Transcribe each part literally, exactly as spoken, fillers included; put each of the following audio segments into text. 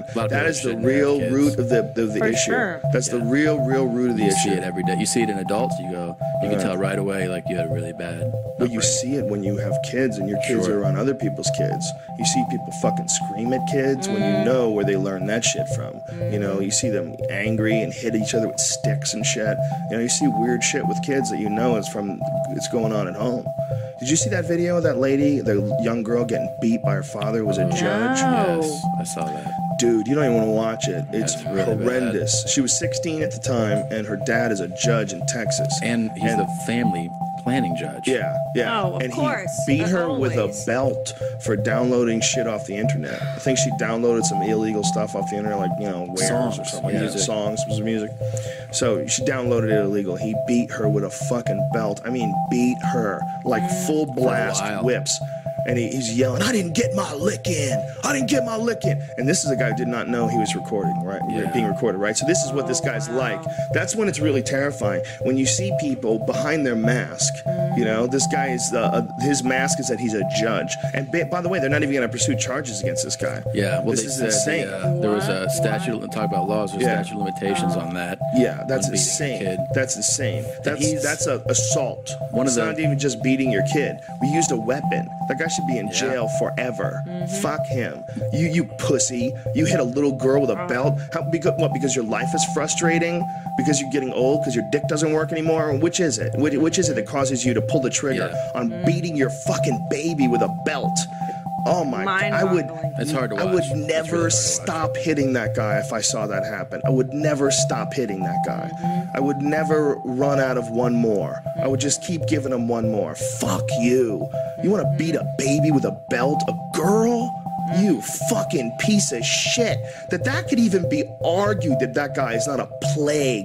man. A lot of That people is the shouldn't have real kids. root of the of the For issue. sure. That's the Yeah. real, real root of the You issue. see it every day. You see it in adults. You go, you can Yeah. tell right away, like you had a really bad. Well, you upbringing. see it when you have kids and your kids Sure. are around other people's kids. You see people fucking scream at kids when Mm. you know where they learn that shit from. You know, you see them angry and hit each other with sticks and shit. You know, you see weird shit with kids that you know is from it's going on at home. Did you see that video of that lady, the young girl getting beat by her father who was a judge? No. Yes, I saw that. Dude, you don't even want to watch it. It's That's really bad. horrendous. She was sixteen at the time, and her dad is a judge in Texas. And he's the family planning judge. Yeah, yeah. Oh, of and course, he beat as her with a always. belt for downloading shit off the internet. I think she downloaded some illegal stuff off the internet, like, you know, wares or Songs, something. yeah. Yeah, Music. songs, was it music. So she downloaded it illegal. He beat her with a fucking belt. I mean, beat her. Like full blast while. whips. And he, he's yelling, I didn't get my lick in. I didn't get my lick in. And this is a guy who did not know he was recording, right? Yeah. Being recorded, right? So this is what this guy's like. That's when it's really terrifying. When you see people behind their mask, you know, this guy is, uh, uh, his mask is that he's a judge. And ba- by the way, they're not even going to pursue charges against this guy. Yeah, well, this they is said insane. The, uh, there was a statute. Talk about laws. There's Yeah. statute of limitations on that. Yeah, that's on beating a insane. kid. That's insane. That's he's- that's a assault. One of it's the- not even just beating your kid. We used a weapon. That guy should be in Yeah. jail forever. Fuck him. You you pussy. You hit a little girl with a belt. How because what? Because your life is frustrating. Because you're getting old. Because your dick doesn't work anymore. Which is it? Which, which is it that causes you to pull the trigger Yeah. on beating your fucking baby with a belt? Oh my! God. I would. Mind-boggling. It's hard to I watch. would It's really never hard to watch. stop hitting that guy if I saw that happen. I would never stop hitting that guy. I would never run out of one more. I would just keep giving him one more. Fuck you. You want to beat a baby with a belt? A girl? You fucking piece of shit. That that could even be argued that that guy is not a plague,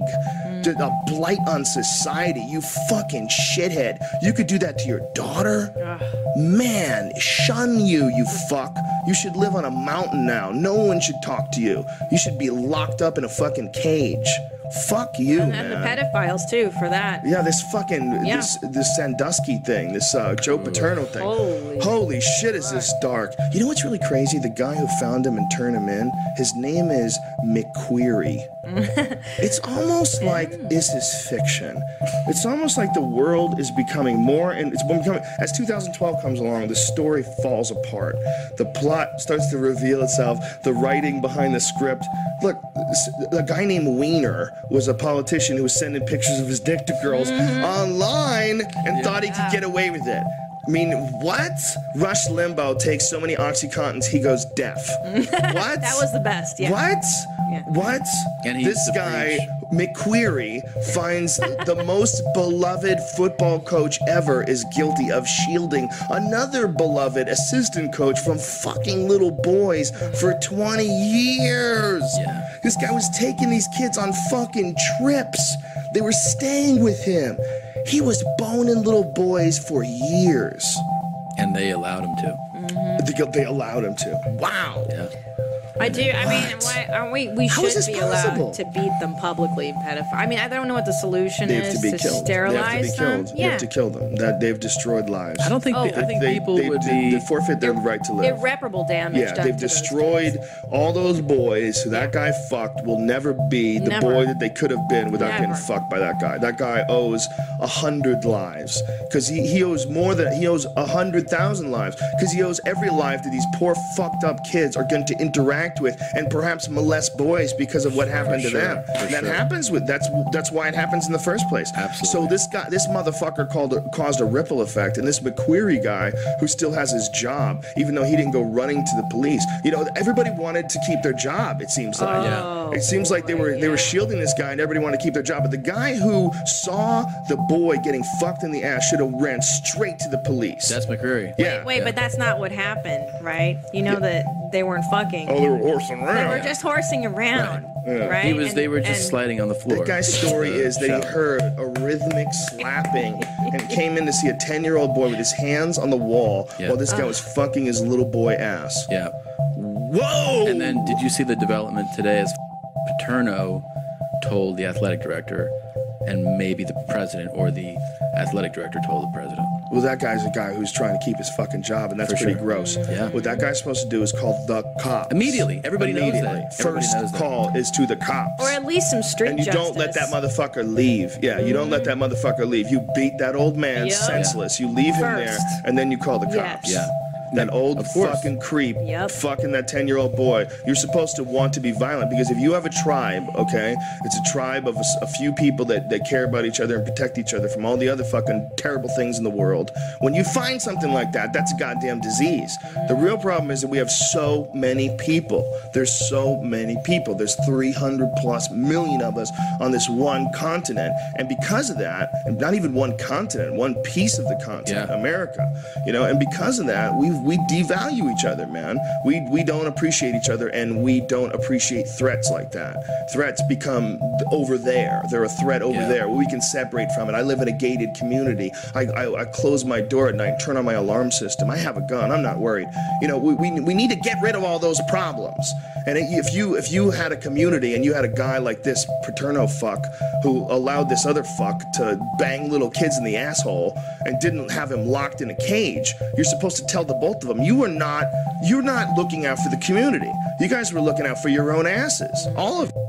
a blight on society. You fucking shithead. You could do that to your daughter? Man, shun you, you fuck. You should live on a mountain now. No one should talk to you. You should be locked up in a fucking cage. Fuck you, And man. the pedophiles too for that. Yeah, this fucking Yeah. this this Sandusky thing, this uh, Joe Paterno thing. Holy Holy shit, is this dark? You know what's really crazy? The guy who found him and turned him in, his name is McQueary. It's almost like this is fiction. It's almost like the world is becoming more and it's becoming as two thousand twelve comes along, the story falls apart. The plot starts to reveal itself, the writing behind the script. Look, a guy named Wiener was a politician who was sending pictures of his dick to girls online and thought he could get away with it. I mean, what? Rush Limbaugh takes so many Oxycontins, he goes deaf. What? That was the best. Yeah. What? Yeah. What? And he this used to guy, McQueary, finds the most beloved football coach ever is guilty of shielding another beloved assistant coach from fucking little boys for twenty years. Yeah. This guy was taking these kids on fucking trips. They were staying with him. He was boning little boys for years. And they allowed him to. They, they allowed him to. Wow. Yeah. I do. I mean, What? why aren't we? We How should is this be possible? allowed to beat them publicly, pedophile. I mean, I don't know what the solution They have is to be killed. sterilize they have to be them. killed. Yeah. You have to kill them. That they've destroyed lives. I don't think. Oh. I think they, people they, would they, be. they forfeit their right to live. Irreparable damage. Yeah, done they've to those destroyed kids. all those boys who that guy fucked will never be the Never. boy that they could have been without getting Never. fucked by that guy. That guy owes a hundred lives because he, he owes more than he owes a hundred thousand lives because he owes every life that these poor fucked up kids are going to interact with and perhaps molest boys because of what happened to sure, them. for And that sure. happens with that's that's why it happens in the first place. Absolutely. So this guy, this motherfucker called a, caused a ripple effect, and this McQueary guy who still has his job, even though he didn't go running to the police. You know, everybody wanted to keep their job. It seems like. Yeah. It seems like they were they were shielding this guy, and everybody wanted to keep their job. But the guy who saw the boy getting fucked in the ass should have ran straight to the police. That's McCreary. yeah. Wait, but that's not what happened, right? You know that they weren't fucking. Oh, they were horsing around. They were just horsing around, right? He was. And- they were just and- sliding on the floor. That guy's story Uh, is that he shower. heard a rhythmic slapping and came in to see a ten-year-old boy with his hands on the wall Yeah. while this guy was fucking his little boy ass. Yeah. Whoa! And then, did you see the development today as Paterno told the athletic director, and maybe the president or the athletic director told the president? Well, that guy's a guy who's trying to keep his fucking job, and that's For pretty sure. gross. Yeah. What that guy's supposed to do is call the cops. Immediately. Everybody knows Immediately. that. Everybody First knows that. call is to the cops. Or at least some street And you justice. don't let that motherfucker leave. Yeah, you don't let that motherfucker leave. You beat that old man Yep. senseless. You leave him there, First. and then you call the Yes. cops. Yeah. That old Of course. fucking creep, Yep. fucking that ten-year-old boy. You're supposed to want to be violent, because if you have a tribe, okay, it's a tribe of a, s- a few people that, that care about each other and protect each other from all the other fucking terrible things in the world. When you find something like that, that's a goddamn disease. The real problem is that we have so many people. There's so many people. There's three hundred plus million of us on this one continent. And because of that, and not even one continent, one piece of the continent, Yeah. America, you know, and because of that, we we devalue each other, man. We we don't appreciate each other, and we don't appreciate threats like that. Threats become over there. They're a threat over Yeah. there. We can separate from it. I live in a gated community. I, I, I close my door at night, turn on my alarm system. I have a gun. I'm not worried. You know, we, we, we need to get rid of all those problems. And if you if you had a community and you had a guy like this Paterno fuck who allowed this other fuck to bang little kids in the asshole and didn't have him locked in a cage, you're supposed to tell the both of them, you were not, you're not looking out for the community. You guys were looking out for your own asses. All of you.